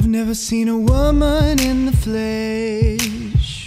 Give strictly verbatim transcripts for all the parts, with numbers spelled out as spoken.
I've never seen a woman in the flesh.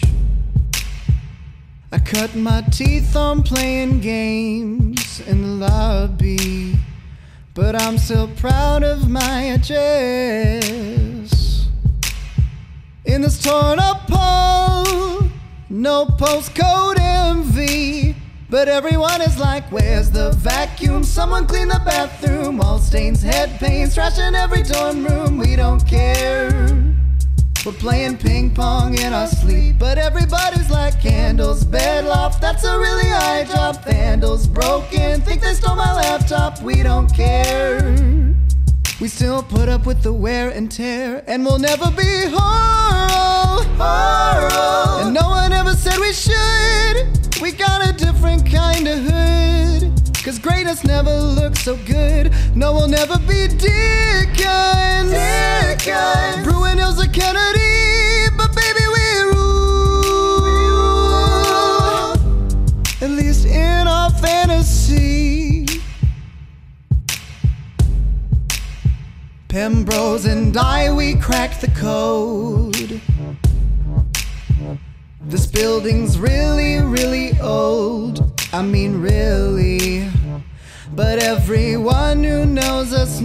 I cut my teeth on playing games in the lobby, but I'm still proud of my address. In this torn up pole, no postcode envy, but everyone is like, where's the vacuum? Someone clean the bathroom. All stains, head pains, trash in every dorm room. We don't care. We're playing ping pong in our sleep, but everybody's like, candles, bed loft, that's a really high job. Vandals broken, think they stole my laptop. We don't care. We still put up with the wear and tear, and we'll never be Horrell, Horrell. And no one ever said we should. We got a different kind of hood, cause greatness never looks so good. No, we'll never be Dickens, Dickens. Bruin Hills or Kennedy, but baby we rule, at least in our fantasy. Pembroke and I, we cracked the code. This building's really, really old. I mean really. But everyone who knows us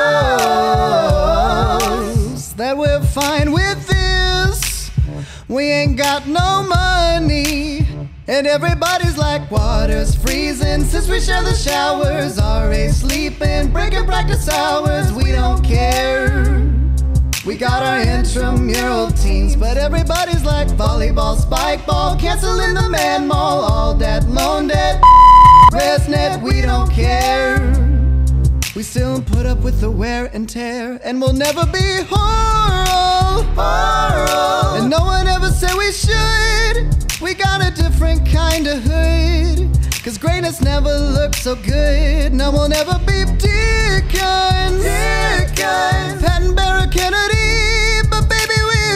knows that we're fine with this. We ain't got no money, and everybody's like, water's freezing since we share the showers. R A sleeping, breaking practice hours. We don't care. We got our intramural teams, but everybody's like, volleyball, spike ball, canceling the man mall, all that loan debt, ResNet. We don't care. We still put up with the wear and tear, and we'll never be Horrell, Horrell. And no one ever said we should. We got a different kind of hood, cause greatness never looks so good. No, we'll never be Dickens, Dickens. Patton, Barrett, Kennedy, but baby we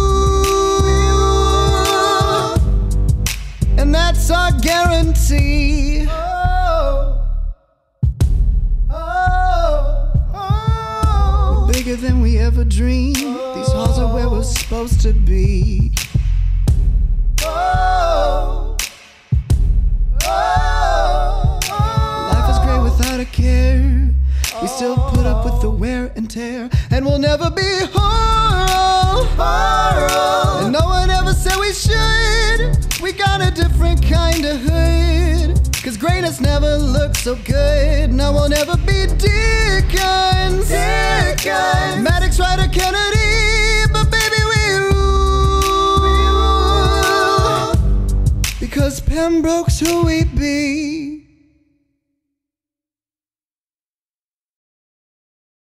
rule, and that's our guarantee. Oh, oh, oh. We're bigger than we ever dreamed. Oh. These halls are where we're supposed to be. Oh, oh, oh. Life is great without a care. We still put up with the wear and tear, and we'll never be Horrell, Horrell. And no one ever said we should. We got a different kind of hood, cause greatness never looks so good. No, we'll never be Dickens, Dickens. Maddox, Ryder, Kennedy, but baby we rule, because Pembroke's who we be.